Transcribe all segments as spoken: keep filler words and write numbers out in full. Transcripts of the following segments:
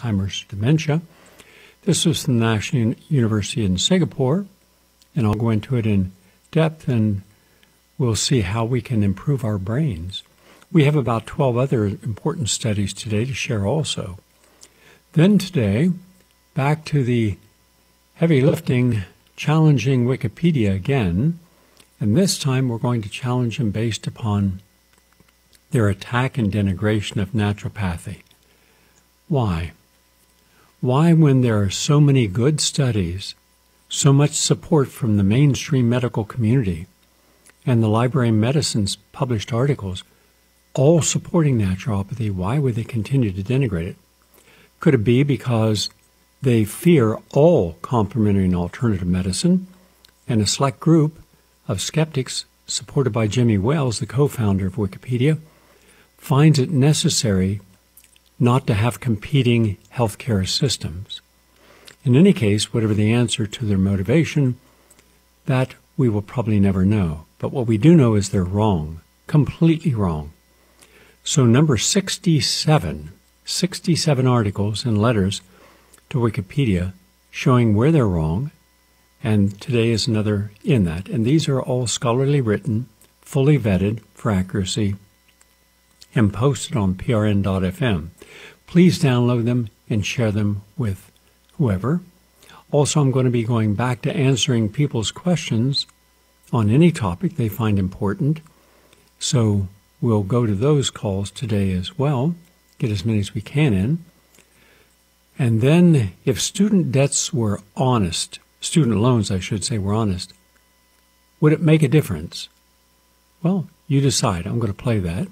Alzheimer's dementia. This was from the National University in Singapore, and I'll go into it in depth and we'll see how we can improve our brains. We have about twelve other important studies today to share also. Then today, back to the heavy lifting, challenging Wikipedia again, and this time we're going to challenge them based upon their attack and denigration of naturopathy. Why? Why, when there are so many good studies, so much support from the mainstream medical community, and the Library of Medicine's published articles, all supporting naturopathy, why would they continue to denigrate it? Could it be because they fear all complementary and alternative medicine, and a select group of skeptics, supported by Jimmy Wales, the co-founder of Wikipedia, finds it necessary not to have competing healthcare systems? In any case, whatever the answer to their motivation, that we will probably never know. But what we do know is they're wrong, completely wrong. So number sixty-seven, sixty-seven articles and letters to Wikipedia showing where they're wrong, and today is another in that. And these are all scholarly written, fully vetted for accuracy, and posted on P R N dot F M. Please download them and share them with whoever. Also, I'm going to be going back to answering people's questions on any topic they find important. So we'll go to those calls today as well, get as many as we can in. And then if student debts were honest, student loans, I should say, were honest, would it make a difference? Well, you decide. I'm going to play that.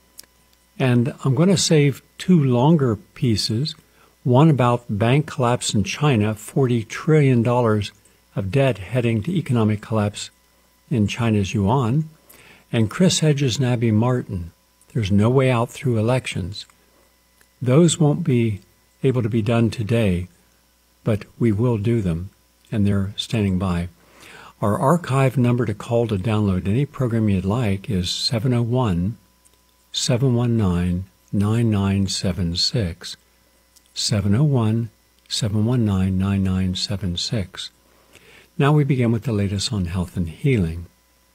And I'm going to save two longer pieces, one about bank collapse in China, forty trillion dollars of debt heading to economic collapse in China's yuan, and Chris Hedges and Abby Martin, there's no way out through elections. Those won't be able to be done today, but we will do them, and they're standing by. Our archive number to call to download any program you'd like is seven oh one, seven one nine, nine nine seven six. seven oh one, seven one nine, nine nine seven six. Now we begin with the latest on health and healing.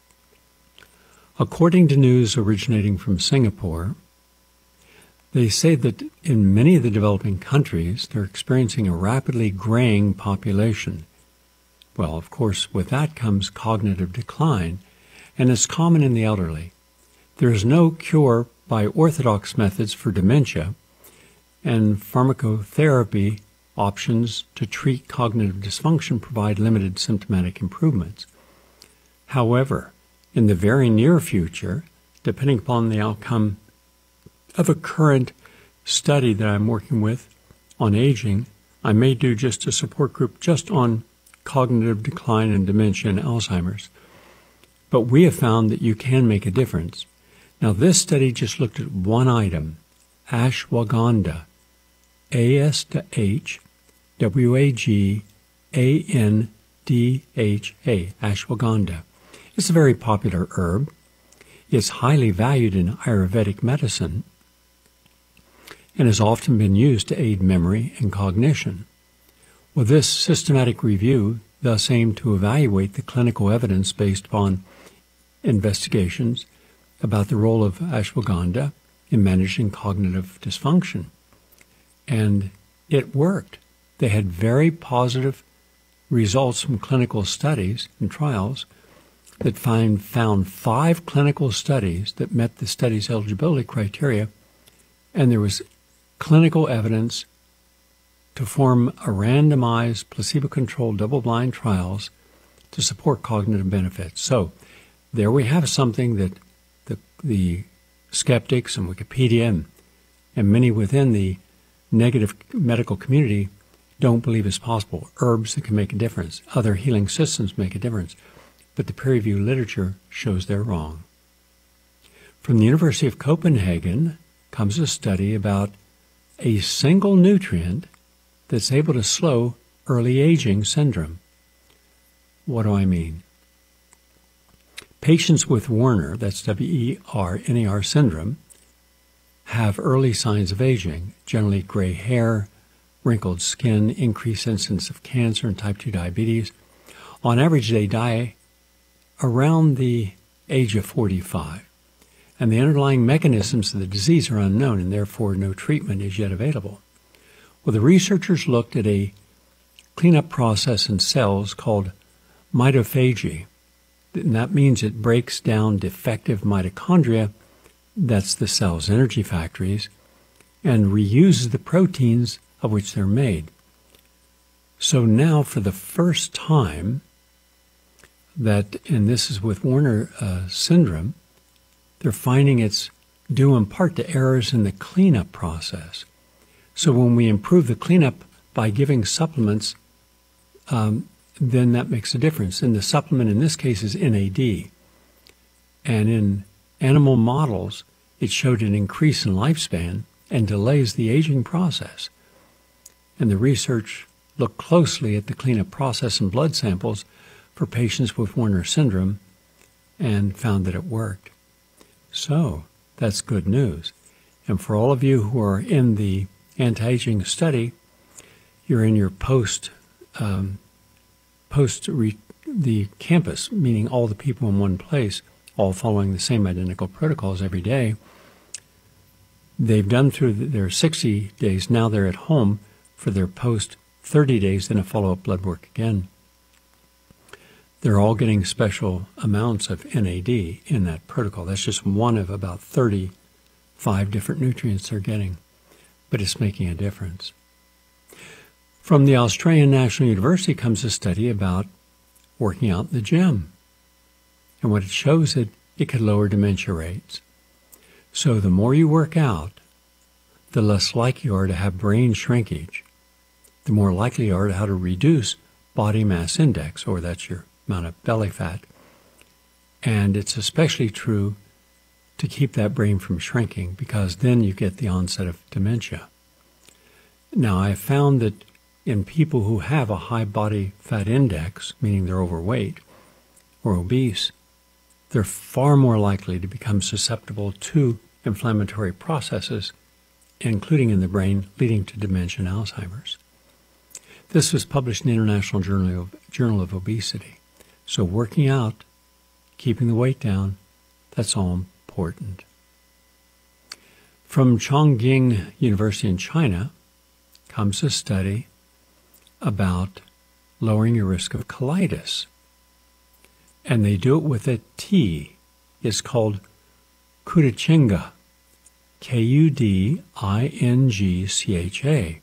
According to news originating from Singapore, they say that in many of the developing countries, they're experiencing a rapidly graying population. Well, of course, with that comes cognitive decline, and it's common in the elderly. There is no cure by orthodox methods for dementia, and pharmacotherapy options to treat cognitive dysfunction provide limited symptomatic improvements. However, in the very near future, depending upon the outcome of a current study that I'm working with on aging, I may do just a support group just on cognitive decline and dementia and Alzheimer's. But we have found that you can make a difference. Now, this study just looked at one item, ashwagandha, A S H W A G A N D H A, ashwagandha. It's a very popular herb. It's highly valued in Ayurvedic medicine and has often been used to aid memory and cognition. Well, this systematic review thus aimed to evaluate the clinical evidence based upon investigations about the role of ashwagandha in managing cognitive dysfunction. And it worked. They had very positive results from clinical studies and trials that find, found five clinical studies that met the study's eligibility criteria, and there was clinical evidence to form a randomized, placebo-controlled, double-blind trials to support cognitive benefits. So there we have something that the, the skeptics and Wikipedia and, and many within the negative medical community don't believe is possible. Herbs that can make a difference. Other healing systems make a difference. But the peer-reviewed literature shows they're wrong. From the University of Copenhagen comes a study about a single nutrient that's able to slow early aging syndrome. What do I mean? Patients with Werner, that's W E R N E R syndrome, have early signs of aging, generally gray hair, wrinkled skin, increased incidence of cancer and type two diabetes. On average, they die around the age of forty-five. And the underlying mechanisms of the disease are unknown, and therefore no treatment is yet available. Well, the researchers looked at a cleanup process in cells called mitophagy. And that means it breaks down defective mitochondria, that's the cell's energy factories, and reuses the proteins of which they're made. So now, for the first time, that, and this is with Werner uh, syndrome, they're finding it's due in part to errors in the cleanup process. So when we improve the cleanup by giving supplements, um, then that makes a difference. And the supplement in this case is N A D. And in animal models, it showed an increase in lifespan and delays the aging process. And the research looked closely at the cleanup process in blood samples for patients with Werner syndrome and found that it worked. So that's good news. And for all of you who are in the anti-aging study, you're in your post, um, post re- the campus, meaning all the people in one place, all following the same identical protocols every day. They've done through the, their sixty days. Now they're at home for their post thirty days, then a follow-up blood work again. They're all getting special amounts of N A D in that protocol. That's just one of about thirty-five different nutrients they're getting, but it's making a difference. From the Australian National University comes a study about working out in the gym. And what it shows is it could lower dementia rates. So the more you work out, the less likely you are to have brain shrinkage, the more likely you are to how to reduce body mass index, or that's your amount of belly fat. And it's especially true to keep that brain from shrinking, because then you get the onset of dementia. Now, I found that in people who have a high body fat index, meaning they're overweight or obese, they're far more likely to become susceptible to inflammatory processes, including in the brain, leading to dementia and Alzheimer's. This was published in the International Journal of, Journal of Obesity. So working out, keeping the weight down, that's all important. From Chongqing University in China comes a study about lowering your risk of colitis. And they do it with a tea. It's called Kudichinga, K U D I N G C H A.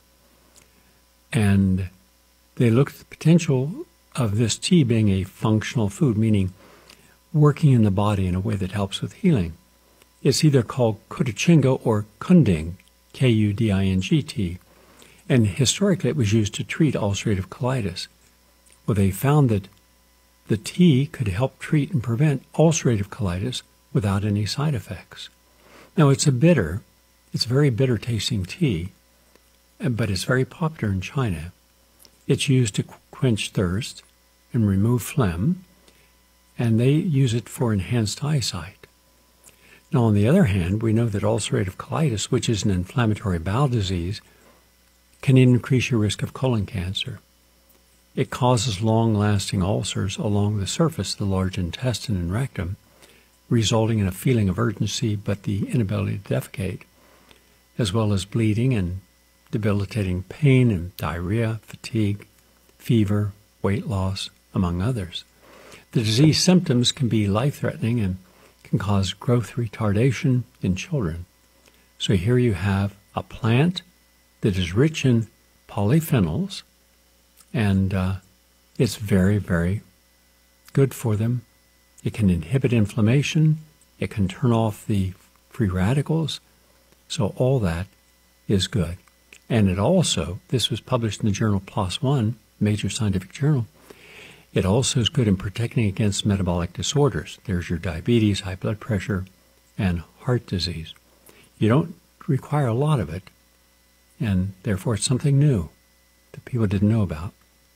And they looked at the potential of this tea being a functional food, meaning working in the body in a way that helps with healing. It's either called Kudichinga or Kunding, K U D I N G tea. And historically it was used to treat ulcerative colitis. Well, they found that the tea could help treat and prevent ulcerative colitis without any side effects. Now, it's a bitter, it's a very bitter tasting tea, but it's very popular in China. It's used to quench thirst and remove phlegm, and they use it for enhanced eyesight. Now, on the other hand, we know that ulcerative colitis, which is an inflammatory bowel disease, can increase your risk of colon cancer. It causes long-lasting ulcers along the surface of the large intestine and rectum, resulting in a feeling of urgency but the inability to defecate, as well as bleeding and debilitating pain and diarrhea, fatigue, fever, weight loss, among others. The disease symptoms can be life-threatening and can cause growth retardation in children. So here you have a plant that is rich in polyphenols, and uh, it's very, very good for them. It can inhibit inflammation. It can turn off the free radicals. So all that is good. And it also, this was published in the journal PLOS One, major scientific journal, it also is good in protecting against metabolic disorders. There's your diabetes, high blood pressure, and heart disease. You don't require a lot of it, and therefore it's something new that people didn't know about.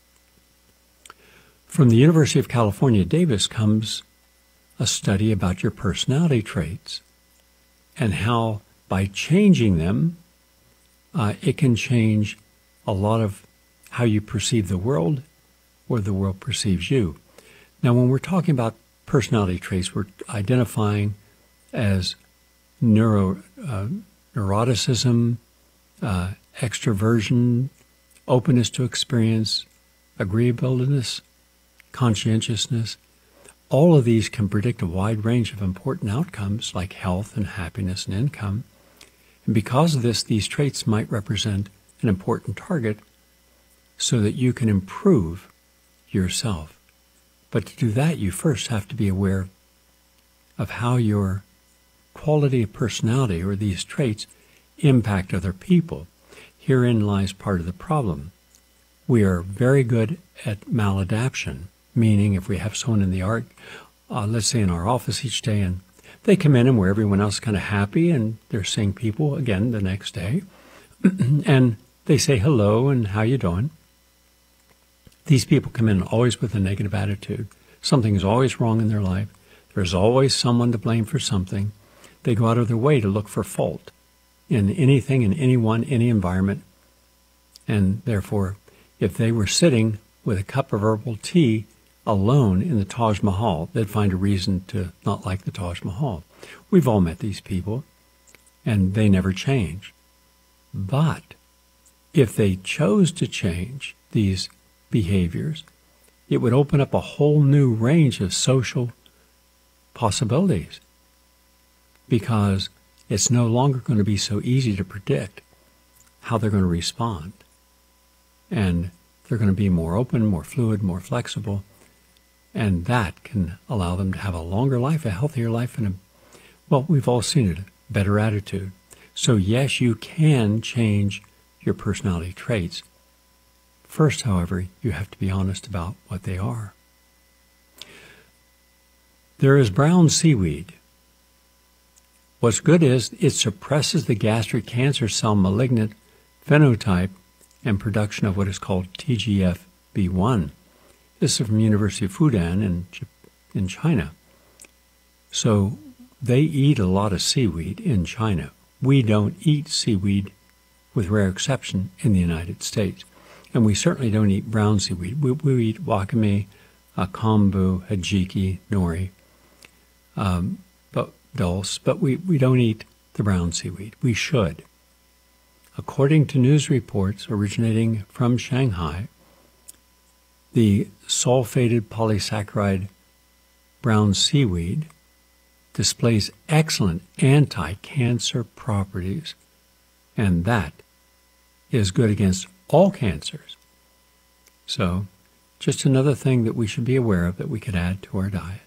From the University of California, Davis comes a study about your personality traits and how by changing them, uh, it can change a lot of how you perceive the world or the world perceives you. Now, when we're talking about personality traits, we're identifying as neuro, uh, neuroticism, uh, extroversion, openness to experience, agreeableness, conscientiousness. All of these can predict a wide range of important outcomes like health and happiness and income. And because of this, these traits might represent an important target so that you can improve yourself. But to do that, you first have to be aware of how your quality of personality or these traits impact other people. Herein lies part of the problem. We are very good at maladaptation, meaning if we have someone in the art, uh, let's say in our office each day, and they come in and where everyone else is kind of happy and they're seeing people again the next day, and they say hello and how you doing. These people come in always with a negative attitude. Something is always wrong in their life. There's always someone to blame for something. They go out of their way to look for fault in anything, in anyone, any environment. And therefore, if they were sitting with a cup of herbal tea alone in the Taj Mahal, they'd find a reason to not like the Taj Mahal. We've all met these people, and they never change. But if they chose to change these behaviors, it would open up a whole new range of social possibilities, because it's no longer going to be so easy to predict how they're going to respond. And they're going to be more open, more fluid, more flexible, and that can allow them to have a longer life, a healthier life, and a, well, we've all seen it, a better attitude. So yes, you can change your personality traits. First, however, you have to be honest about what they are. There is brown seaweed. What's good is it suppresses the gastric cancer cell malignant phenotype and production of what is called T G F B one. This is from University of Fudan in, in China. So they eat a lot of seaweed in China. We don't eat seaweed, with rare exception, in the United States. And we certainly don't eat brown seaweed. We, we eat wakame, uh, kombu, hajiki, nori, um, but dulse, but we, we don't eat the brown seaweed. We should. According to news reports originating from Shanghai, the sulfated polysaccharide brown seaweed displays excellent anti-cancer properties, and that is good against all cancers. So, just another thing that we should be aware of that we could add to our diet.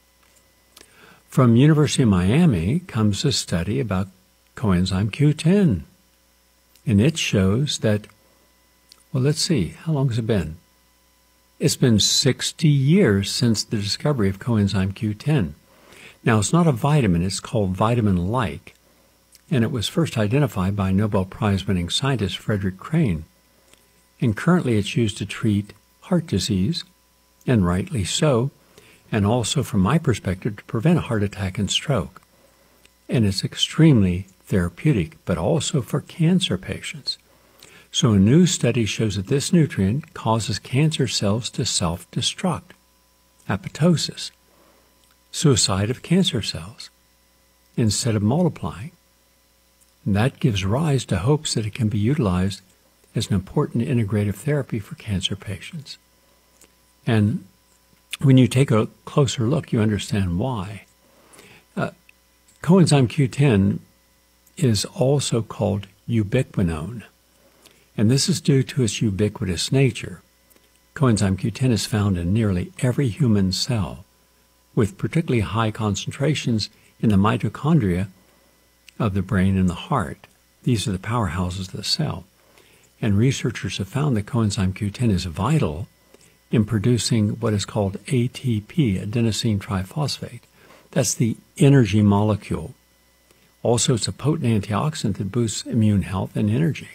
From University of Miami comes a study about coenzyme Q ten. And it shows that, well, let's see, how long has it been? It's been sixty years since the discovery of coenzyme Q ten. Now, it's not a vitamin, it's called vitamin-like, and it was first identified by Nobel Prize-winning scientist Frederick Crane. And currently it's used to treat heart disease, and rightly so, and also, from my perspective, to prevent a heart attack and stroke. And it's extremely therapeutic, but also for cancer patients. So a new study shows that this nutrient causes cancer cells to self-destruct, apoptosis, suicide of cancer cells, instead of multiplying. And that gives rise to hopes that it can be utilized as an important integrative therapy for cancer patients. And when you take a closer look, you understand why. Uh, coenzyme Q ten is also called ubiquinone, and this is due to its ubiquitous nature. Coenzyme Q ten is found in nearly every human cell, with particularly high concentrations in the mitochondria of the brain and the heart. These are the powerhouses of the cell. And researchers have found that coenzyme Q ten is vital in producing what is called A T P, adenosine triphosphate. That's the energy molecule. Also, it's a potent antioxidant that boosts immune health and energy.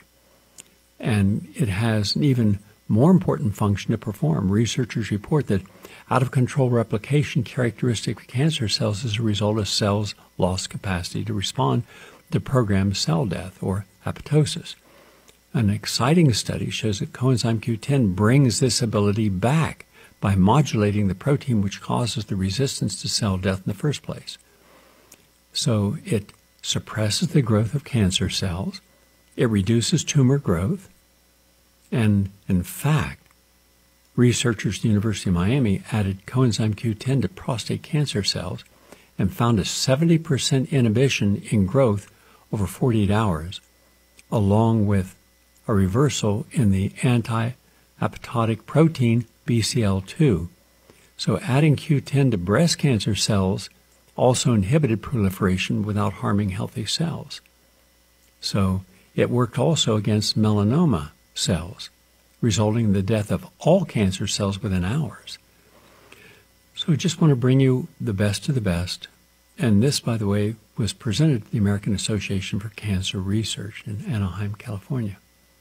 And it has an even more important function to perform. Researchers report that out-of-control replication characteristic of cancer cells is a result of cells' lost capacity to respond to programmed cell death or apoptosis. An exciting study shows that coenzyme Q ten brings this ability back by modulating the protein which causes the resistance to cell death in the first place. So it suppresses the growth of cancer cells, it reduces tumor growth, and in fact, researchers at the University of Miami added coenzyme Q ten to prostate cancer cells and found a seventy percent inhibition in growth over forty-eight hours, along with a reversal in the anti-apoptotic protein B C L two. So adding Q ten to breast cancer cells also inhibited proliferation without harming healthy cells. So it worked also against melanoma cells, resulting in the death of all cancer cells within hours. So I just want to bring you the best of the best. And this, by the way, was presented to the American Association for Cancer Research in Anaheim, California.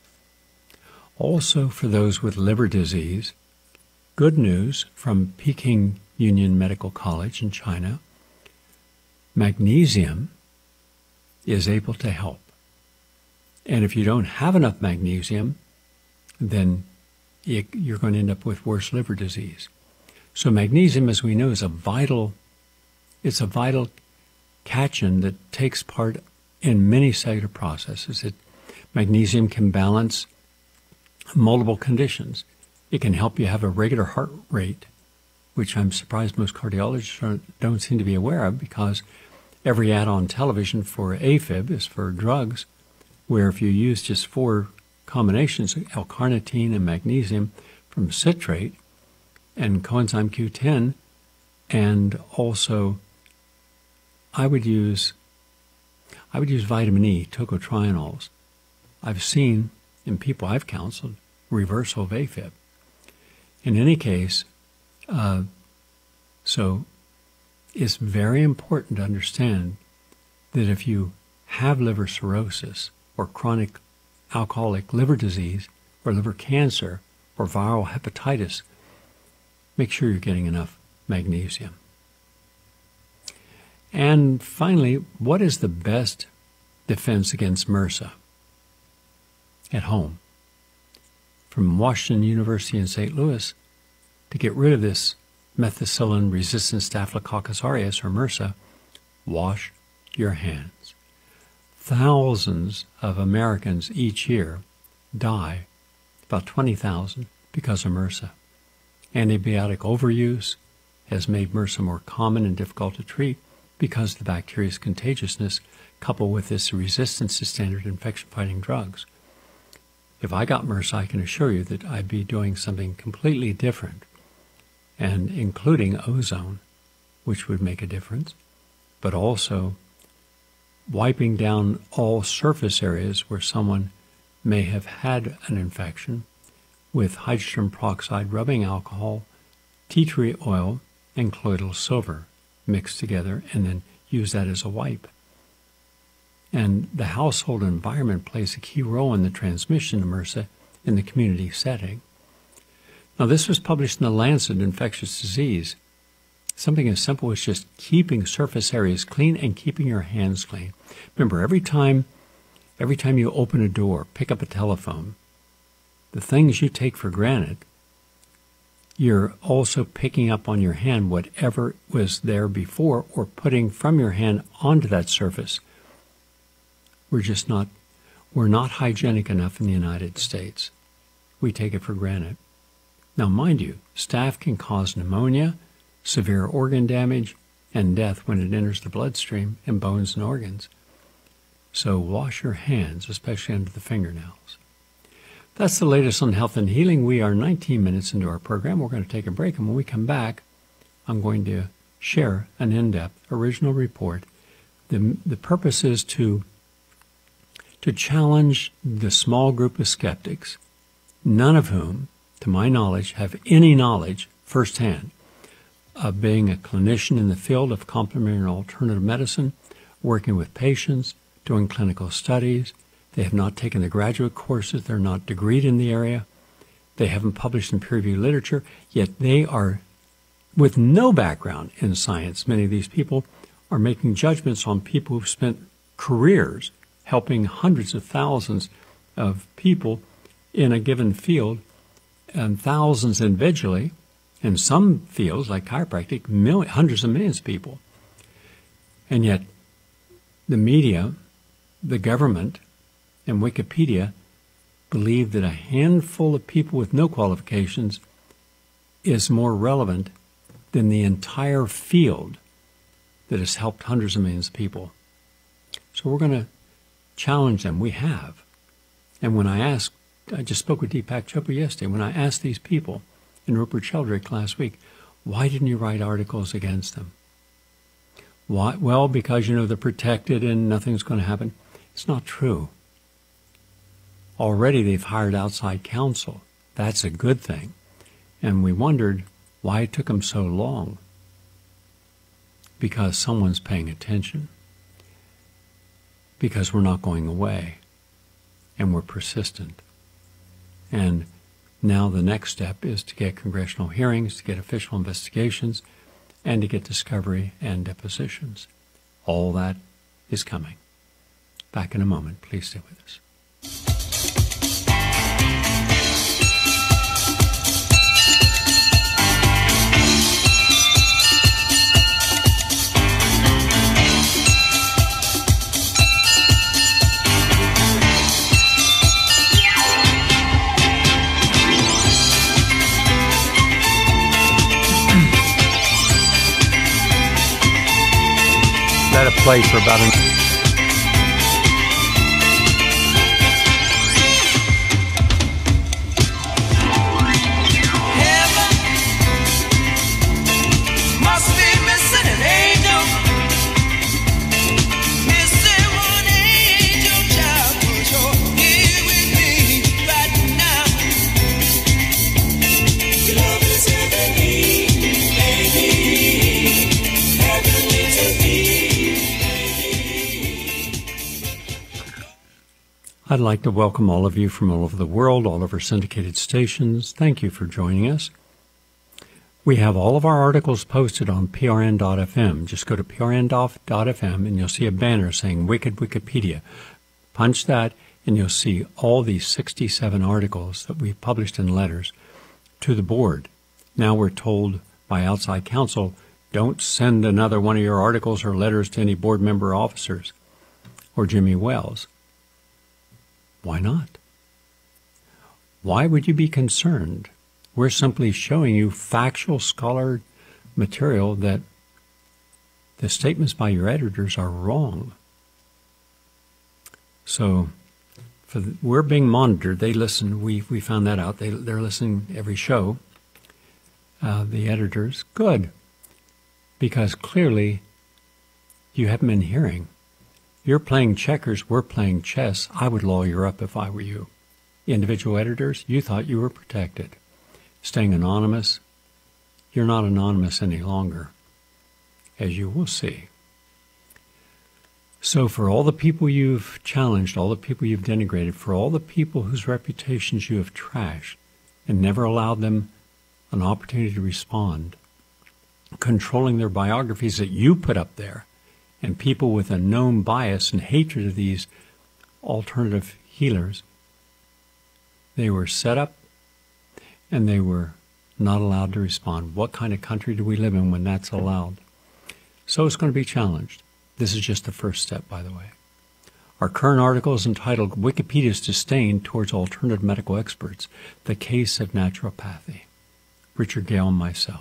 Also, for those with liver disease, good news from Peking Union Medical College in China. Magnesium is able to help. And if you don't have enough magnesium, then you're going to end up with worse liver disease. So magnesium, as we know, is a vital, it's a vital cation that takes part in many cellular processes. It, magnesium can balance multiple conditions. It can help you have a regular heart rate, which I'm surprised most cardiologists don't seem to be aware of, because every ad on television for AFib is for drugs, where if you use just four combinations of L-carnitine and magnesium from citrate and coenzyme Q ten, and also I would use I would use vitamin E, tocotrienols. I've seen in people I've counseled reversal of AFib. In any case, uh, so it's very important to understand that if you have liver cirrhosis or chronic alcoholic liver disease or liver cancer or viral hepatitis, make sure you're getting enough magnesium. And finally, what is the best defense against MRSA at home? From Washington University in Saint Louis, to get rid of this methicillin-resistant Staphylococcus aureus, or MRSA, wash your hands. Thousands of Americans each year die, about twenty thousand, because of MRSA. Antibiotic overuse has made MRSA more common and difficult to treat because of the bacteria's contagiousness, coupled with this resistance to standard infection-fighting drugs. If I got MRSA, I can assure you that I'd be doing something completely different, and including ozone, which would make a difference, but also wiping down all surface areas where someone may have had an infection with hydrogen peroxide rubbing alcohol, tea tree oil, and colloidal silver mixed together, and then use that as a wipe. And the household environment plays a key role in the transmission of MRSA in the community setting. Now, this was published in the Lancet Infectious Disease. Something as simple as just keeping surface areas clean and keeping your hands clean. Remember, every time, every time you open a door, pick up a telephone, the things you take for granted, you're also picking up on your hand whatever was there before, or putting from your hand onto that surface. We're just not, we're not hygienic enough in the United States. We take it for granted. Now, mind you, staph can cause pneumonia, severe organ damage, and death when it enters the bloodstream and bones and organs. So wash your hands, especially under the fingernails. That's the latest on health and healing. We are nineteen minutes into our program. We're going to take a break, and when we come back, I'm going to share an in-depth original report. The, the purpose is to, to challenge the small group of skeptics, none of whom, to my knowledge, have any knowledge firsthand of being a clinician in the field of complementary and alternative medicine, working with patients, doing clinical studies. They have not taken the graduate courses. They're not degreed in the area. They haven't published in peer-reviewed literature, yet they are, with no background in science, many of these people are making judgments on people who've spent careers helping hundreds of thousands of people in a given field, and thousands individually. In some fields, like chiropractic, million, hundreds of millions of people. And yet, the media, the government, and Wikipedia believe that a handful of people with no qualifications is more relevant than the entire field that has helped hundreds of millions of people. So we're going to challenge them. We have. And when I asked, I just spoke with Deepak Chopra yesterday, when I asked these people, and Rupert Sheldrake last week, why didn't you write articles against them? Why? Well, because, you know, they're protected and nothing's going to happen. It's not true. Already they've hired outside counsel. That's a good thing. And we wondered why it took them so long. Because someone's paying attention. Because we're not going away. And we're persistent. And now the next step is to get congressional hearings, to get official investigations, and to get discovery and depositions. All that is coming. Back in a moment. Please stay with us. Let it play for about an Heaven must be missing an angel, missing one angel child, 'cause you're here with me right now. Your love is heavenly, baby, heavenly to me. I'd like to welcome all of you from all over the world, all of our syndicated stations. Thank you for joining us. We have all of our articles posted on P R N dot F M. Just go to P R N dot F M and you'll see a banner saying Wicked Wikipedia. Punch that and you'll see all these sixty-seven articles that we've published in letters to the board. Now we're told by outside counsel, don't send another one of your articles or letters to any board member officers or Jimmy Wells. Why not? Why would you be concerned? We're simply showing you factual scholar material that the statements by your editors are wrong. So for the, we're being monitored. They listen. We we found that out. They, they're listening every show. Uh, the editors. Good. Because clearly you haven't been hearing. You're playing checkers, we're playing chess. I would lawyer up if I were you. Individual editors, you thought you were protected. Staying anonymous, you're not anonymous any longer, as you will see. So for all the people you've challenged, all the people you've denigrated, for all the people whose reputations you have trashed and never allowed them an opportunity to respond, controlling their biographies that you put up there, and people with a known bias and hatred of these alternative healers, they were set up and they were not allowed to respond. What kind of country do we live in when that's allowed? So it's going to be challenged. This is just the first step, by the way. Our current article is entitled Wikipedia's Disdain Towards Alternative Medical Experts, The Case of Naturopathy. Richard Gale and myself.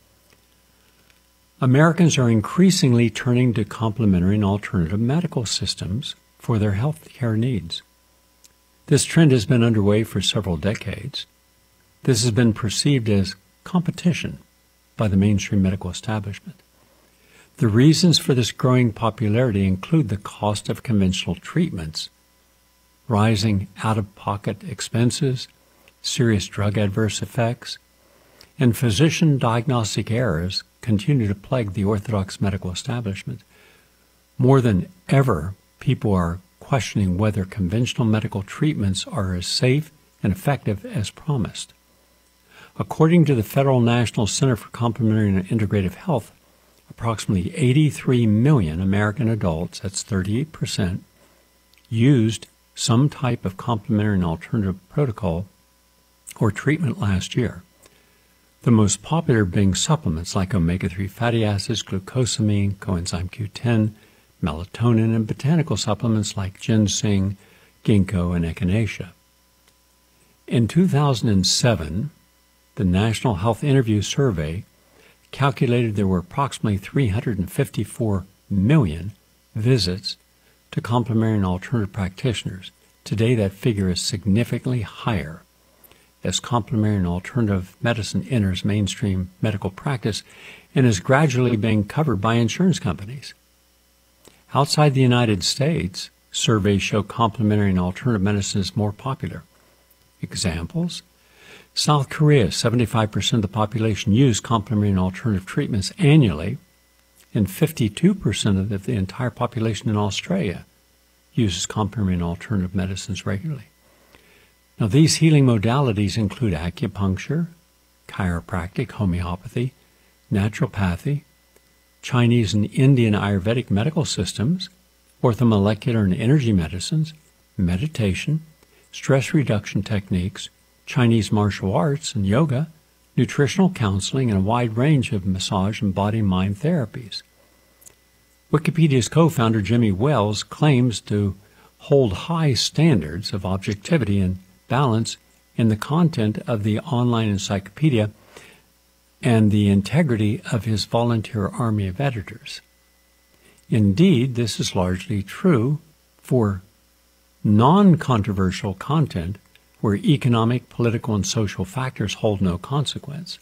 Americans are increasingly turning to complementary and alternative medical systems for their health care needs. This trend has been underway for several decades. This has been perceived as competition by the mainstream medical establishment. The reasons for this growing popularity include the cost of conventional treatments, rising out-of-pocket expenses, serious drug adverse effects, and physician diagnostic errors continue to plague the orthodox medical establishment. More than ever, people are questioning whether conventional medical treatments are as safe and effective as promised. According to the Federal National Center for Complementary and Integrative Health, approximately eighty-three million American adults, that's thirty-eight percent, used some type of complementary and alternative protocol or treatment last year. The most popular being supplements like omega three fatty acids, glucosamine, coenzyme Q ten, melatonin, and botanical supplements like ginseng, ginkgo, and echinacea. In two thousand seven, the National Health Interview Survey calculated there were approximately three hundred fifty-four million visits to complementary and alternative practitioners. Today, that figure is significantly higher as complementary and alternative medicine enters mainstream medical practice and is gradually being covered by insurance companies. Outside the United States, surveys show complementary and alternative medicine is more popular. Examples: South Korea, seventy-five percent of the population use complementary and alternative treatments annually, and fifty-two percent of the, the entire population in Australia uses complementary and alternative medicines regularly. Now, these healing modalities include acupuncture, chiropractic, homeopathy, naturopathy, Chinese and Indian Ayurvedic medical systems, orthomolecular and energy medicines, meditation, stress reduction techniques, Chinese martial arts and yoga, nutritional counseling, and a wide range of massage and body-mind therapies. Wikipedia's co-founder Jimmy Wales claims to hold high standards of objectivity and balance in the content of the online encyclopedia and the integrity of his volunteer army of editors. Indeed, this is largely true for non-controversial content where economic, political, and social factors hold no consequence.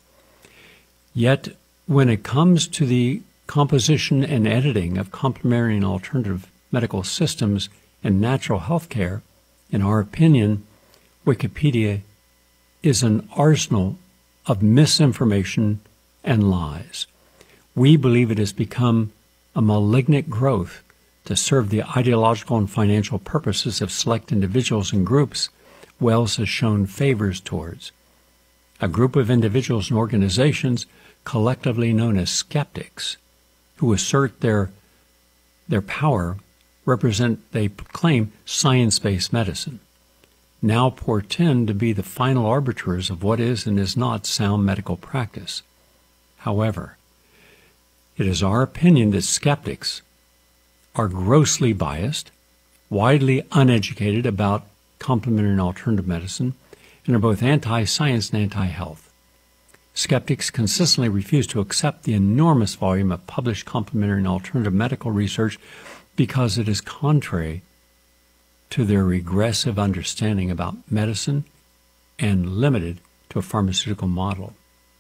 Yet, when it comes to the composition and editing of complementary and alternative medical systems and natural health care, in our opinion, Wikipedia is an arsenal of misinformation and lies. We believe it has become a malignant growth to serve the ideological and financial purposes of select individuals and groups Wales has shown favors towards. A group of individuals and organizations collectively known as skeptics who assert their, their power represent, they claim, science-based medicine, now portend to be the final arbiters of what is and is not sound medical practice. However, it is our opinion that skeptics are grossly biased, widely uneducated about complementary and alternative medicine, and are both anti-science and anti-health. Skeptics consistently refuse to accept the enormous volume of published complementary and alternative medical research because it is contrary to their regressive understanding about medicine and limited to a pharmaceutical model.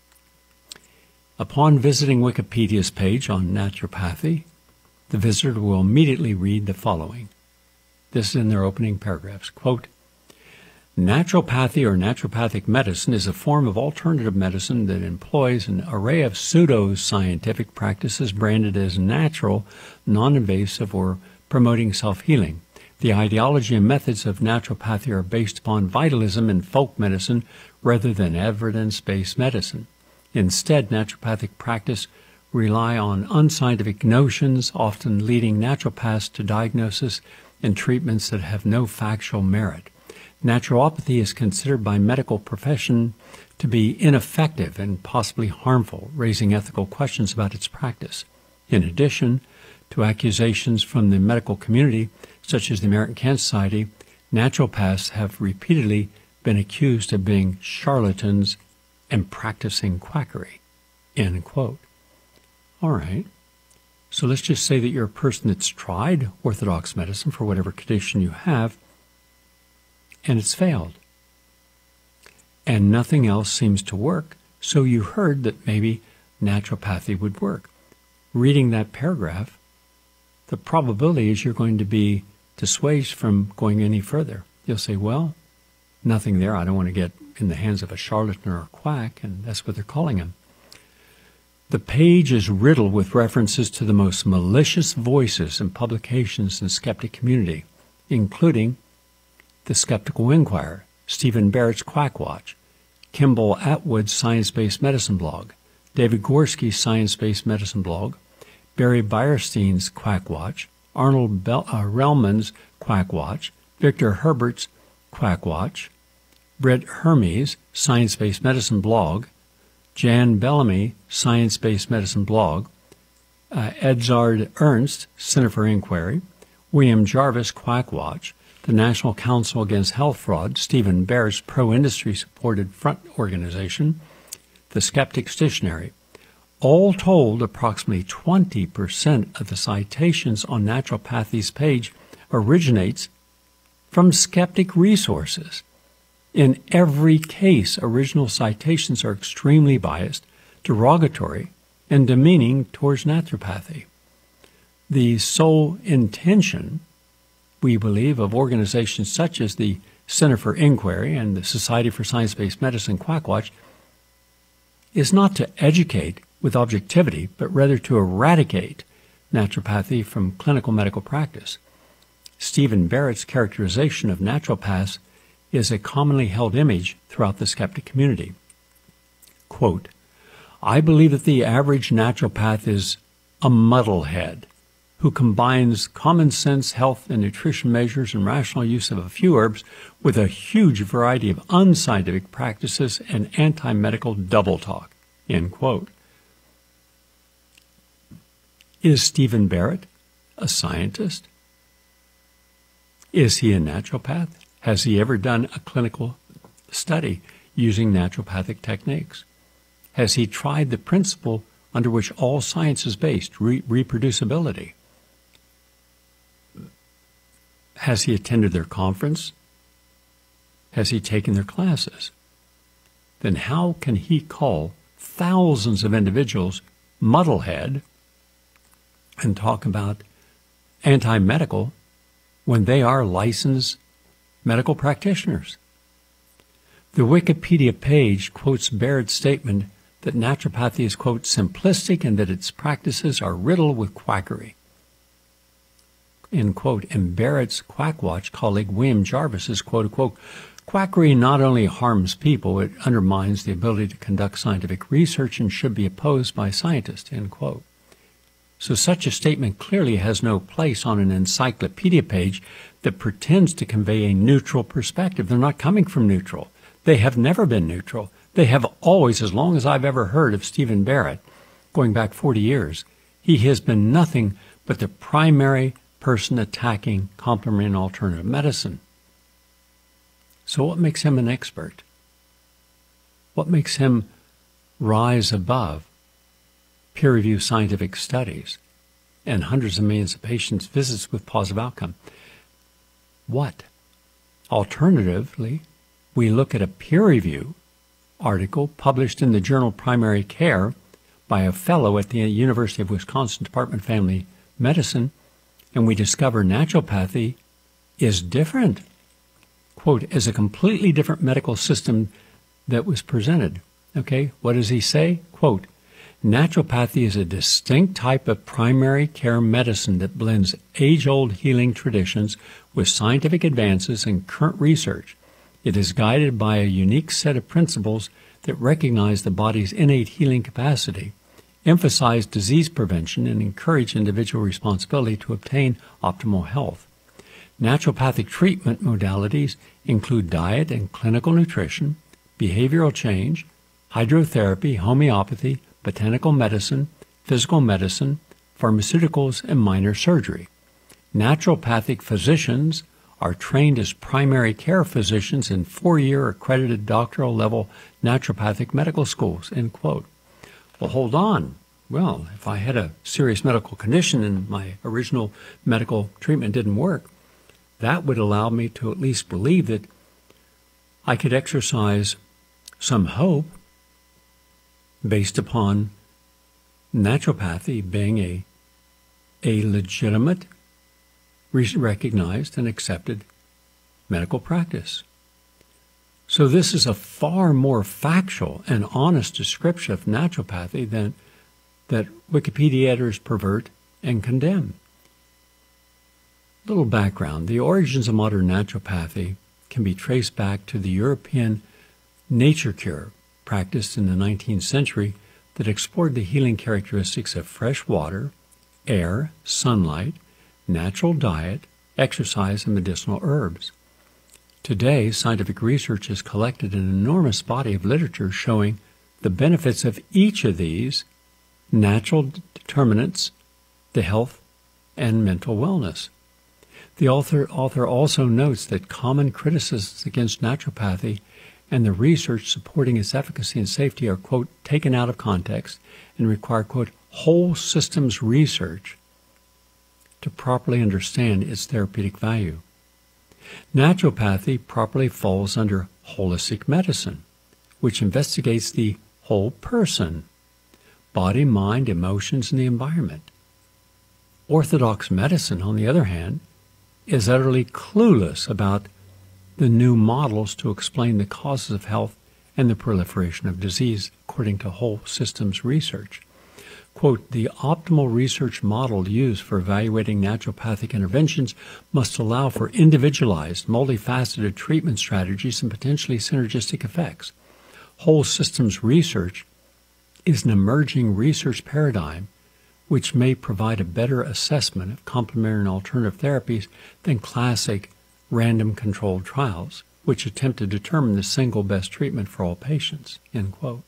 Upon visiting Wikipedia's page on naturopathy, the visitor will immediately read the following. This is in their opening paragraphs. Quote, naturopathy or naturopathic medicine is a form of alternative medicine that employs an array of pseudo-scientific practices branded as natural, non-invasive, or promoting self-healing. The ideology and methods of naturopathy are based upon vitalism and folk medicine rather than evidence-based medicine. Instead, naturopathic practice rely on unscientific notions, often leading naturopaths to diagnosis and treatments that have no factual merit. Naturopathy is considered by medical profession to be ineffective and possibly harmful, raising ethical questions about its practice. In addition to accusations from the medical community, such as the American Cancer Society, naturopaths have repeatedly been accused of being charlatans and practicing quackery. End quote. All right. So let's just say that you're a person that's tried orthodox medicine for whatever condition you have, and it's failed. And nothing else seems to work, so you heard that maybe naturopathy would work. Reading that paragraph, the probability is you're going to be dissuaded from going any further. You'll say, well, nothing there. I don't want to get in the hands of a charlatan or a quack, and that's what they're calling him. The page is riddled with references to the most malicious voices and publications in the skeptic community, including the Skeptical Inquirer, Stephen Barrett's Quackwatch, Kimball Atwood's Science-Based Medicine blog, David Gorski's Science-Based Medicine blog, Barry Beierstein's Quackwatch, Arnold Bell, uh, Relman's Quackwatch, Victor Herbert's Quackwatch, Britt Hermes, Science-Based Medicine blog, Jan Bellamy, Science-Based Medicine blog, uh, Edzard Ernst, Center for Inquiry, William Jarvis, Quackwatch, the National Council Against Health Fraud, Stephen Barrett's pro-industry supported front organization, the Skeptic's Dictionary. All told, approximately twenty percent of the citations on naturopathy's page originates from skeptic resources. In every case, original citations are extremely biased, derogatory, and demeaning towards naturopathy. The sole intention, we believe, of organizations such as the Center for Inquiry and the Society for Science-Based Medicine, Quackwatch, is not to educate with objectivity, but rather to eradicate naturopathy from clinical medical practice. Stephen Barrett's characterization of naturopaths is a commonly held image throughout the skeptic community. Quote, I believe that the average naturopath is a muddlehead who combines common sense health and nutrition measures and rational use of a few herbs with a huge variety of unscientific practices and anti-medical double talk. End quote. Is Stephen Barrett a scientist? Is he a naturopath? Has he ever done a clinical study using naturopathic techniques? Has he tried the principle under which all science is based, re- reproducibility? Has he attended their conference? Has he taken their classes? Then how can he call thousands of individuals muddlehead and talk about anti-medical when they are licensed medical practitioners? The Wikipedia page quotes Barrett's statement that naturopathy is, quote, simplistic and that its practices are riddled with quackery. End quote. And Barrett's Quackwatch colleague William Jarvis is, quote, unquote, quackery not only harms people, it undermines the ability to conduct scientific research and should be opposed by scientists, end quote. So such a statement clearly has no place on an encyclopedia page that pretends to convey a neutral perspective. They're not coming from neutral. They have never been neutral. They have always, as long as I've ever heard of Stephen Barrett, going back forty years, he has been nothing but the primary person attacking complementary and alternative medicine. So what makes him an expert? What makes him rise above peer-reviewed scientific studies and hundreds of millions of patients' visits with positive outcome? What? Alternatively, we look at a peer review article published in the journal Primary Care by a fellow at the University of Wisconsin Department of Family Medicine, and we discover naturopathy is different, quote, as a completely different medical system that was presented. Okay, what does he say? Quote, naturopathy is a distinct type of primary care medicine that blends age-old healing traditions with scientific advances and current research. It is guided by a unique set of principles that recognize the body's innate healing capacity, emphasize disease prevention, and encourage individual responsibility to obtain optimal health. Naturopathic treatment modalities include diet and clinical nutrition, behavioral change, hydrotherapy, homeopathy, botanical medicine, physical medicine, pharmaceuticals, and minor surgery. Naturopathic physicians are trained as primary care physicians in four-year accredited doctoral level naturopathic medical schools, end quote. Well, hold on. Well, if I had a serious medical condition and my original medical treatment didn't work, that would allow me to at least believe that I could exercise some hope based upon naturopathy being a, a legitimate, recognized, and accepted medical practice. So this is a far more factual and honest description of naturopathy than that Wikipedia editors pervert and condemn. Little background. The origins of modern naturopathy can be traced back to the European nature cure practiced in the nineteenth century that explored the healing characteristics of fresh water, air, sunlight, natural diet, exercise, and medicinal herbs. Today, scientific research has collected an enormous body of literature showing the benefits of each of these natural determinants to health and mental wellness. The author, author also notes that common criticisms against naturopathy and the research supporting its efficacy and safety are, quote, taken out of context and require, quote, whole systems research to properly understand its therapeutic value. Naturopathy properly falls under holistic medicine, which investigates the whole person, body, mind, emotions, and the environment. Orthodox medicine, on the other hand, is utterly clueless about the new models to explain the causes of health and the proliferation of disease, according to whole systems research. Quote, the optimal research model used for evaluating naturopathic interventions must allow for individualized, multifaceted treatment strategies and potentially synergistic effects. Whole systems research is an emerging research paradigm which may provide a better assessment of complementary and alternative therapies than classic random controlled trials, which attempt to determine the single best treatment for all patients, end quote.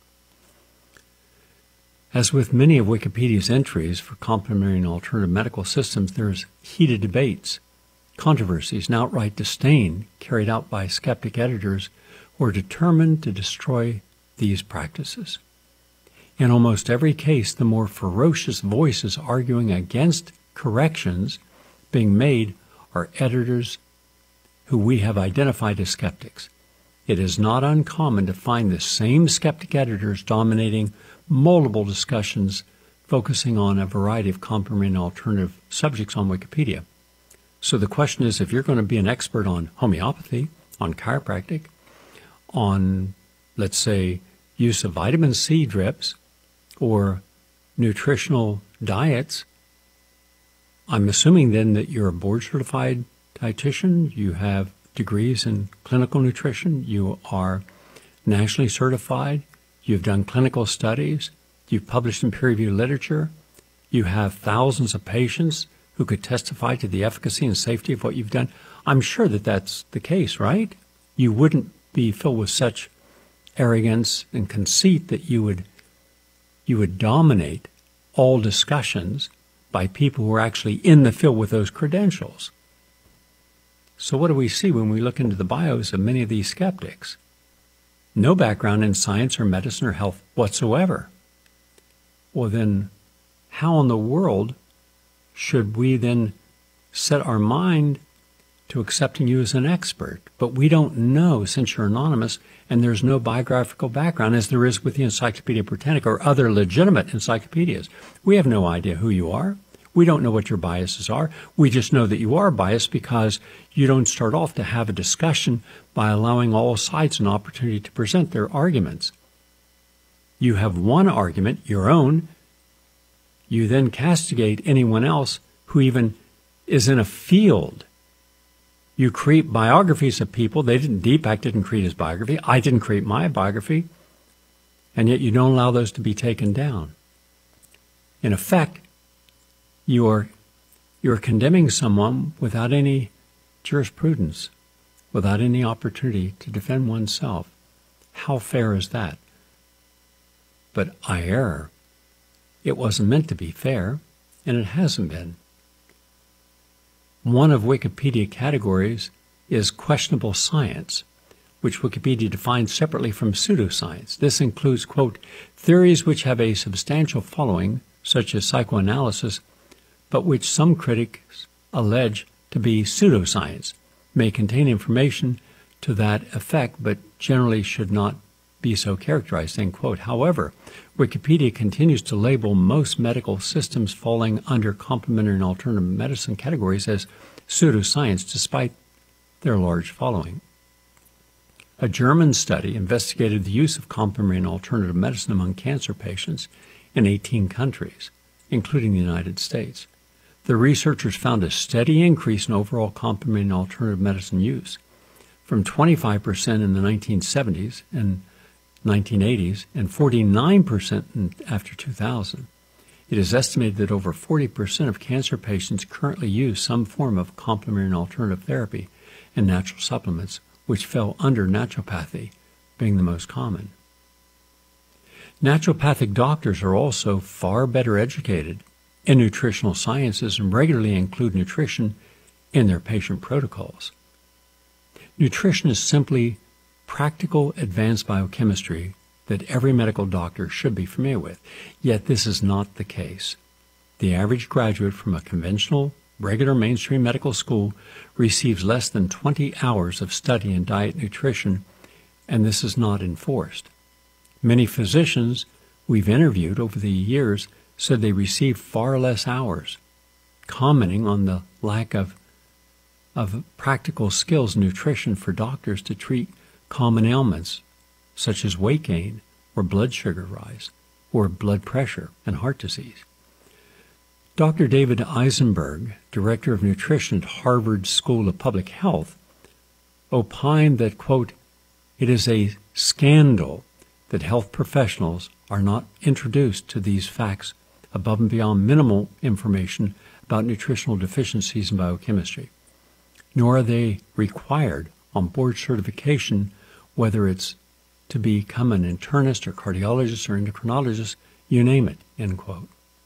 As with many of Wikipedia's entries for complementary and alternative medical systems, there's heated debates, controversies, and outright disdain carried out by skeptic editors who are determined to destroy these practices. In almost every case, the more ferocious voices arguing against corrections being made are editors who we have identified as skeptics. It is not uncommon to find the same skeptic editors dominating multiple discussions focusing on a variety of complementary and alternative subjects on Wikipedia. So the question is, if you're going to be an expert on homeopathy, on chiropractic, on, let's say, use of vitamin C drips, or nutritional diets, I'm assuming then that you're a board-certified dietitian, you have degrees in clinical nutrition, you are nationally certified, you've done clinical studies, you've published in peer-reviewed literature, you have thousands of patients who could testify to the efficacy and safety of what you've done. I'm sure that that's the case, right? You wouldn't be filled with such arrogance and conceit that you would you would dominate all discussions by people who are actually in the field with those credentials. So what do we see when we look into the bios of many of these skeptics? No background in science or medicine or health whatsoever. Well then, how in the world should we then set our mind to accepting you as an expert? But we don't know, since you're anonymous and there's no biographical background as there is with the Encyclopedia Britannica or other legitimate encyclopedias. We have no idea who you are. We don't know what your biases are. We just know that you are biased because you don't start off to have a discussion by allowing all sides an opportunity to present their arguments. You have one argument, your own. You then castigate anyone else who even is in a field. You create biographies of people. They didn't, Deepak didn't create his biography. I didn't create my biography. And yet you don't allow those to be taken down. In effect, you're, you're condemning someone without any jurisprudence, without any opportunity to defend oneself. How fair is that? But I err. It wasn't meant to be fair, and it hasn't been. One of Wikipedia categories is questionable science, which Wikipedia defines separately from pseudoscience. This includes, quote, theories which have a substantial following, such as psychoanalysis, but which some critics allege to be pseudoscience, may contain information to that effect, but generally should not be so characterized, end quote. However, Wikipedia continues to label most medical systems falling under complementary and alternative medicine categories as pseudoscience, despite their large following. A German study investigated the use of complementary and alternative medicine among cancer patients in eighteen countries, including the United States. The researchers found a steady increase in overall complementary and alternative medicine use, from twenty-five percent in the nineteen seventies and nineteen eighties and forty-nine percent in, after two thousand. It is estimated that over forty percent of cancer patients currently use some form of complementary and alternative therapy and natural supplements, which fell under naturopathy, being the most common. Naturopathic doctors are also far better educated in nutritional sciences and regularly include nutrition in their patient protocols. Nutrition is simply practical advanced biochemistry that every medical doctor should be familiar with, yet this is not the case. The average graduate from a conventional, regular mainstream medical school receives less than twenty hours of study in diet nutrition, and this is not enforced. Many physicians we've interviewed over the years said they receive far less hours, commenting on the lack of, of practical skills in nutrition for doctors to treat common ailments such as weight gain or blood sugar rise or blood pressure and heart disease. Doctor David Eisenberg, director of nutrition at Harvard School of Public Health, opined that, quote, "It is a scandal that health professionals are not introduced to these facts above and beyond minimal information about nutritional deficiencies in biochemistry, nor are they required on board certification, whether it's to become an internist or cardiologist or endocrinologist, you name it," end quote.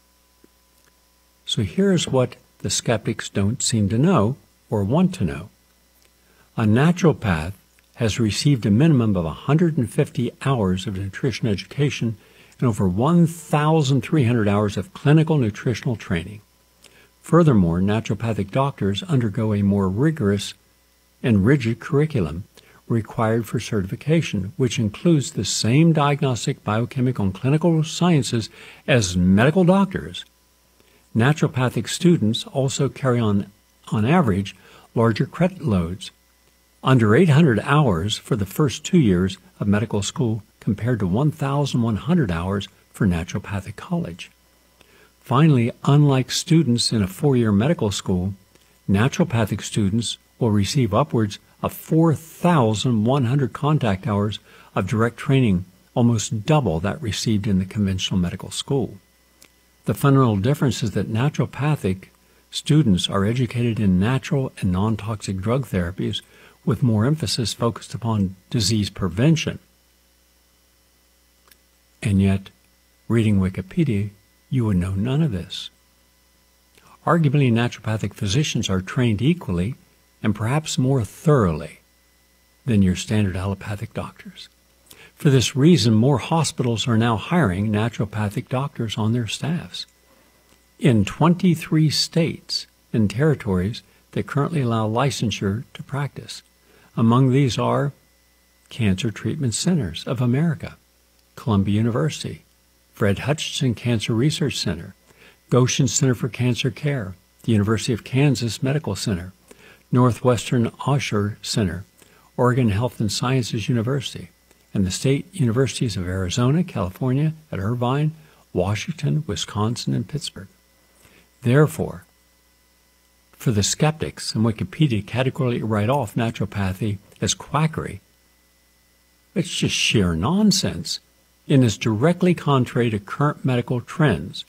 So here's what the skeptics don't seem to know or want to know. A naturopath has received a minimum of one hundred fifty hours of nutrition education and over one thousand three hundred hours of clinical nutritional training. Furthermore, naturopathic doctors undergo a more rigorous and rigid curriculum required for certification, which includes the same diagnostic, biochemical, and clinical sciences as medical doctors. Naturopathic students also carry on, on average, larger credit loads, under eight hundred hours for the first two years of medical school compared to one thousand one hundred hours for naturopathic college. Finally, unlike students in a four-year medical school, naturopathic students will receive upwards of four thousand one hundred contact hours of direct training, almost double that received in the conventional medical school. The fundamental difference is that naturopathic students are educated in natural and non-toxic drug therapies with more emphasis focused upon disease prevention. And yet, reading Wikipedia, you would know none of this. Arguably, naturopathic physicians are trained equally and perhaps more thoroughly than your standard allopathic doctors. For this reason, more hospitals are now hiring naturopathic doctors on their staffs. In twenty-three states and territories that currently allow licensure to practice. Among these are Cancer Treatment Centers of America, Columbia University, Fred Hutchinson Cancer Research Center, Goshen Center for Cancer Care, the University of Kansas Medical Center, Northwestern Osher Center, Oregon Health and Sciences University, and the state universities of Arizona, California at Irvine, Washington, Wisconsin, and Pittsburgh. Therefore, for the skeptics, and Wikipedia categorically write off naturopathy as quackery, it's just sheer nonsense and is directly contrary to current medical trends.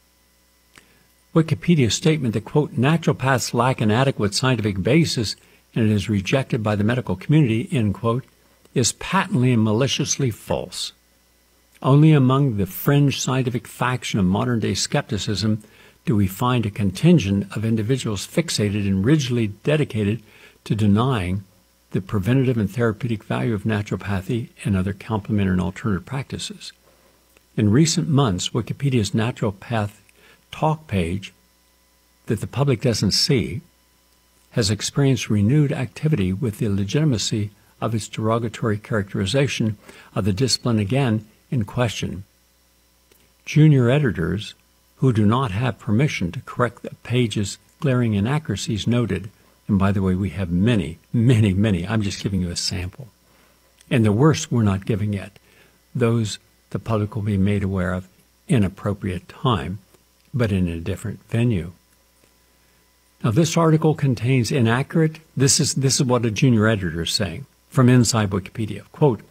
Wikipedia's statement that, quote, naturopaths lack an adequate scientific basis and it is rejected by the medical community, end quote, is patently and maliciously false. Only among the fringe scientific faction of modern-day skepticism do we find a contingent of individuals fixated and rigidly dedicated to denying the preventative and therapeutic value of naturopathy and other complementary and alternative practices. In recent months, Wikipedia's naturopath talk page that the public doesn't see has experienced renewed activity with the legitimacy of its derogatory characterization of the discipline again in question. Junior editors who do not have permission to correct the page's glaring inaccuracies noted, and by the way, we have many, many, many, I'm just giving you a sample. And the worst we're not giving yet. Those the public will be made aware of in appropriate time, but in a different venue. Now, this article contains inaccurate, this is, this is what a junior editor is saying from inside Wikipedia. Quote,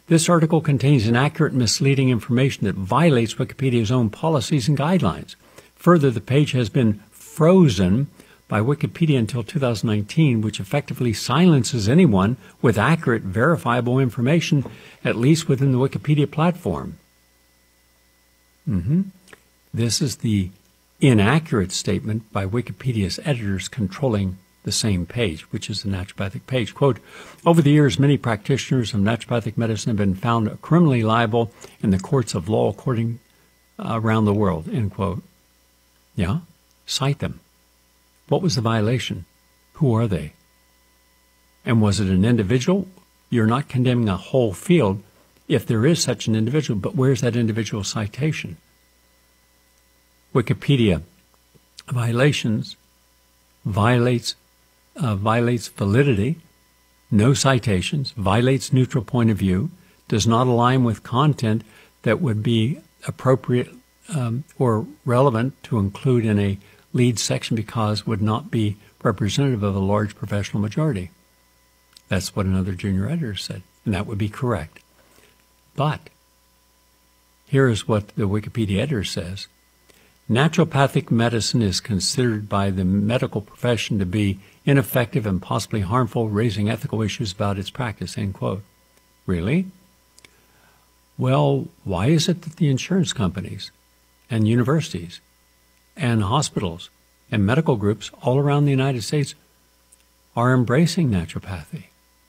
This article contains inaccurate and misleading information that violates Wikipedia's own policies and guidelines. Further, the page has been frozen by Wikipedia until two thousand nineteen, which effectively silences anyone with accurate, verifiable information, at least within the Wikipedia platform. Mm-hmm. This is the inaccurate statement by Wikipedia's editors controlling the same page, which is the naturopathic page. Quote, over the years, many practitioners of naturopathic medicine have been found criminally liable in the courts of law according uh, around the world, end quote. Yeah? Cite them. What was the violation? Who are they? And was it an individual? You're not condemning a whole field if there is such an individual, but where's that individual citation? Wikipedia violations violates uh, violates validity, no citations, violates neutral point of view, does not align with content that would be appropriate um, or relevant to include in a lead section because would not be representative of a large professional majority. That's what another junior editor said, and that would be correct. But here is what the Wikipedia editor says. Naturopathic medicine is considered by the medical profession to be ineffective and possibly harmful, raising ethical issues about its practice, end quote. Really? Well, why is it that the insurance companies and universities and hospitals and medical groups all around the United States are embracing naturopathy?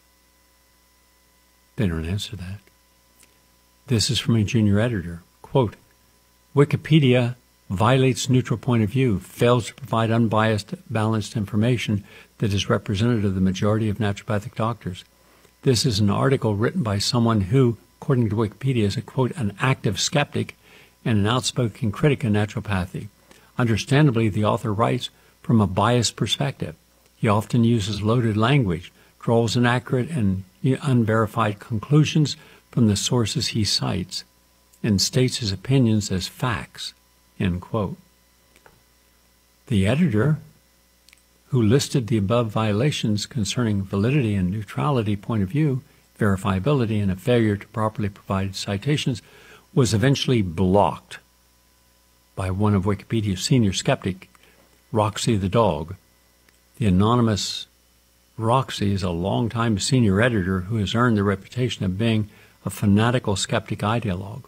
They don't answer that. This is from a junior editor. Quote, Wikipedia violates neutral point of view, fails to provide unbiased, balanced information that is representative of the majority of naturopathic doctors. This is an article written by someone who, according to Wikipedia, is a, quote, an active skeptic and an outspoken critic of naturopathy. Understandably, the author writes from a biased perspective. He often uses loaded language, draws inaccurate and unverified conclusions from the sources he cites, and states his opinions as facts, end quote. The editor, who listed the above violations concerning validity and neutrality point of view, verifiability, and a failure to properly provide citations, was eventually blocked by one of Wikipedia's senior skeptic, Roxy the dog. The anonymous Roxy is a longtime senior editor who has earned the reputation of being a fanatical skeptic ideologue.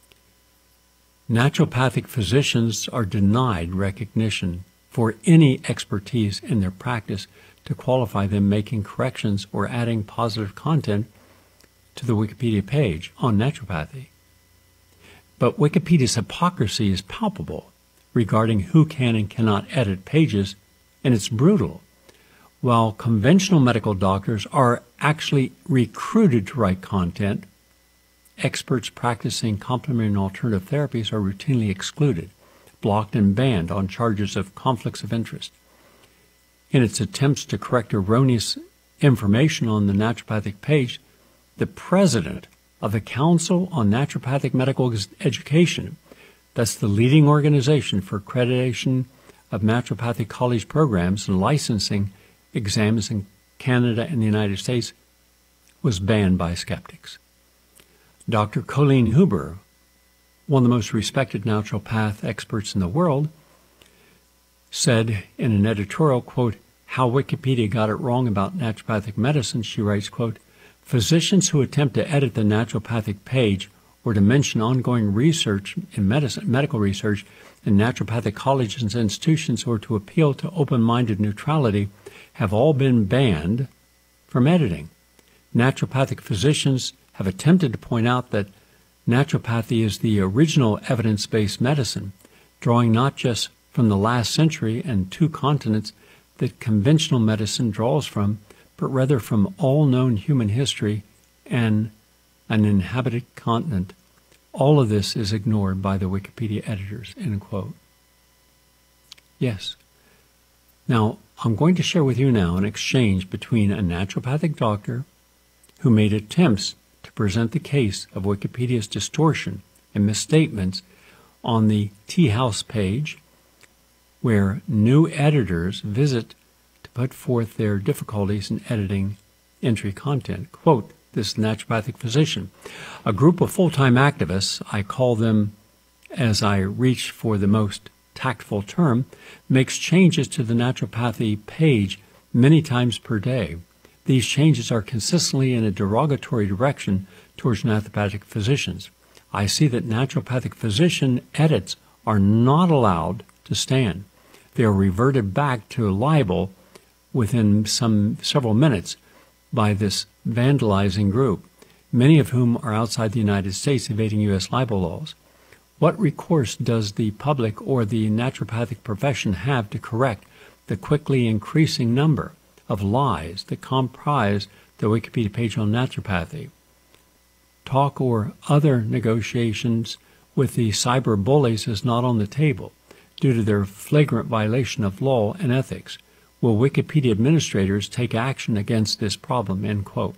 Naturopathic physicians are denied recognition for any expertise in their practice to qualify them making corrections or adding positive content to the Wikipedia page on naturopathy. But Wikipedia's hypocrisy is palpable regarding who can and cannot edit pages, and it's brutal. While conventional medical doctors are actually recruited to write content, experts practicing complementary and alternative therapies are routinely excluded, blocked, and banned on charges of conflicts of interest. In its attempts to correct erroneous information on the naturopathic page, the president of the Council on Naturopathic Medical Education, that's the leading organization for accreditation of naturopathic college programs and licensing exams in Canada and the United States, was banned by skeptics. Doctor Colleen Huber, one of the most respected naturopath experts in the world, said in an editorial, quote, how Wikipedia got it wrong about naturopathic medicine. She writes, quote, physicians who attempt to edit the naturopathic page or to mention ongoing research in medicine, medical research in naturopathic colleges and institutions or to appeal to open-minded neutrality have all been banned from editing. Naturopathic physicians have attempted to point out that naturopathy is the original evidence-based medicine, drawing not just from the last century and two continents that conventional medicine draws from, but rather from all known human history and an inhabited continent. All of this is ignored by the Wikipedia editors, end quote. Yes. Now, I'm going to share with you now an exchange between a naturopathic doctor who made attempts to present the case of Wikipedia's distortion and misstatements on the Tea House page, where new editors visit to put forth their difficulties in editing entry content. Quote, This is the naturopathic physician. A group of full-time activists, I call them as I reach for the most tactful term, makes changes to the naturopathy page many times per day. These changes are consistently in a derogatory direction towards naturopathic physicians. I see that naturopathic physician edits are not allowed to stand. They are reverted back to libel within some several minutes by this vandalizing group, many of whom are outside the United States evading U S libel laws. What recourse does the public or the naturopathic profession have to correct the quickly increasing number of lies that comprise the Wikipedia page on naturopathy? Talk or other negotiations with the cyber bullies is not on the table due to their flagrant violation of law and ethics. Will Wikipedia administrators take action against this problem? End quote.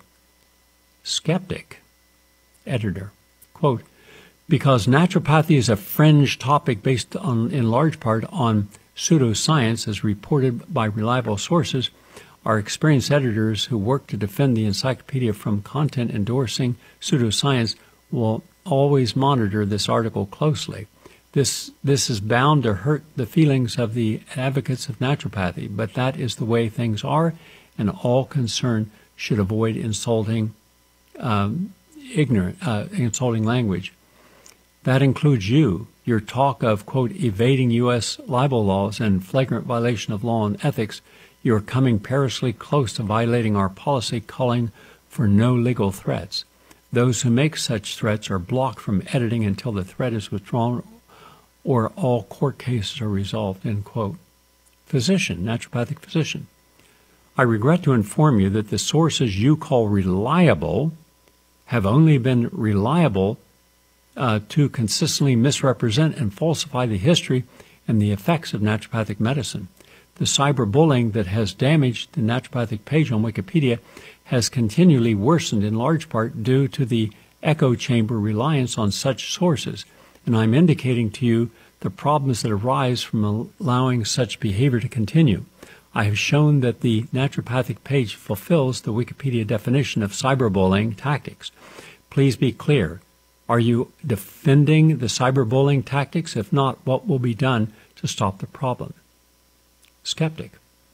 Skeptic, editor, quote, because naturopathy is a fringe topic based on, in large part on pseudoscience as reported by reliable sources, our experienced editors who work to defend the encyclopedia from content endorsing pseudoscience will always monitor this article closely. This, this is bound to hurt the feelings of the advocates of naturopathy, but that is the way things are, and all concerned should avoid insulting, um, ignorant, uh, insulting language. That includes you. Your talk of, quote, evading U S libel laws and flagrant violation of law and ethics. You are coming perilously close to violating our policy calling for no legal threats. Those who make such threats are blocked from editing until the threat is withdrawn or all court cases are resolved, end quote. Physician, naturopathic physician. I regret to inform you that the sources you call reliable have only been reliable uh, to consistently misrepresent and falsify the history and the effects of naturopathic medicine. The cyberbullying that has damaged the naturopathic page on Wikipedia has continually worsened in large part due to the echo chamber reliance on such sources, and I'm indicating to you the problems that arise from allowing such behavior to continue. I have shown that the naturopathic page fulfills the Wikipedia definition of cyberbullying tactics. Please be clear. Are you defending the cyberbullying tactics? If not, what will be done to stop the problem? Skeptic.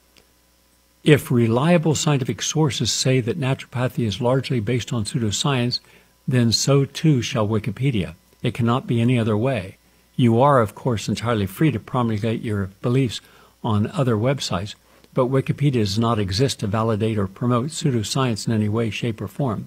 If reliable scientific sources say that naturopathy is largely based on pseudoscience, then so too shall Wikipedia. It cannot be any other way. You are, of course, entirely free to promulgate your beliefs on other websites, but Wikipedia does not exist to validate or promote pseudoscience in any way, shape, or form.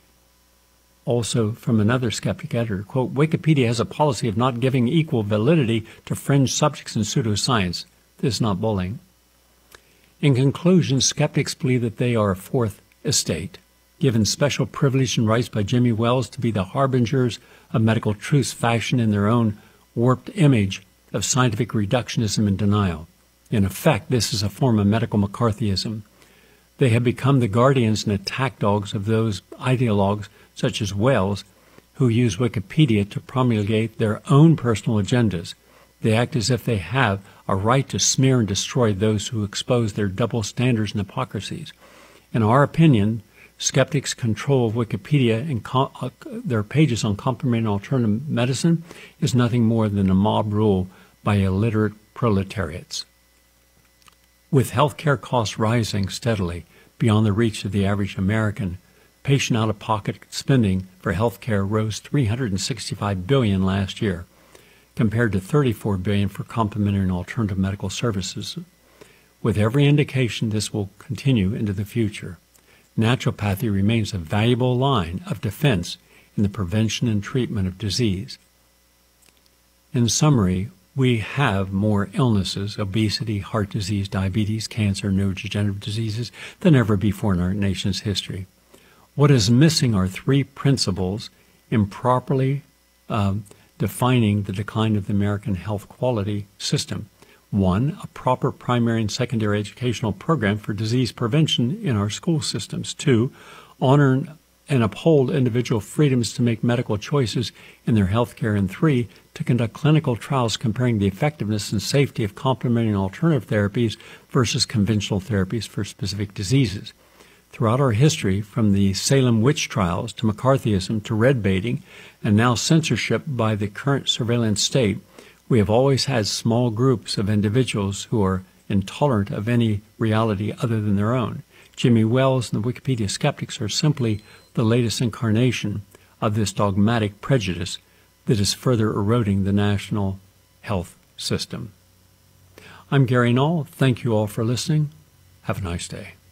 Also, from another skeptic editor, quote, Wikipedia has a policy of not giving equal validity to fringe subjects in pseudoscience. This is not bullying. In conclusion, skeptics believe that they are a fourth estate, given special privilege and rights by Jimmy Wells to be the harbingers of medical truths fashioned in their own warped image of scientific reductionism and denial. In effect, this is a form of medical McCarthyism. They have become the guardians and attack dogs of those ideologues, such as Wells, who use Wikipedia to promulgate their own personal agendas. They act as if they have a right to smear and destroy those who expose their double standards and hypocrisies. In our opinion, skeptics' control of Wikipedia and co- uh, their pages on complementary and alternative medicine is nothing more than a mob rule by illiterate proletariats. With healthcare costs rising steadily beyond the reach of the average American, patient out-of-pocket spending for healthcare rose three hundred sixty-five billion dollars last year, compared to thirty-four billion dollars for complementary and alternative medical services. With every indication this will continue into the future. Naturopathy remains a valuable line of defense in the prevention and treatment of disease. In summary, we have more illnesses, obesity, heart disease, diabetes, cancer, and neurodegenerative diseases than ever before in our nation's history. What is missing are three principles improperly um, defining the decline of the American health quality system. One, a proper primary and secondary educational program for disease prevention in our school systems. Two, honor and uphold individual freedoms to make medical choices in their health care. And three, to conduct clinical trials comparing the effectiveness and safety of complementary and alternative therapies versus conventional therapies for specific diseases. Throughout our history, from the Salem witch trials to McCarthyism to red baiting, and now censorship by the current surveillance state, we have always had small groups of individuals who are intolerant of any reality other than their own. Jimmy Wells and the Wikipedia skeptics are simply the latest incarnation of this dogmatic prejudice that is further eroding the national health system. I'm Gary Null. Thank you all for listening. Have a nice day.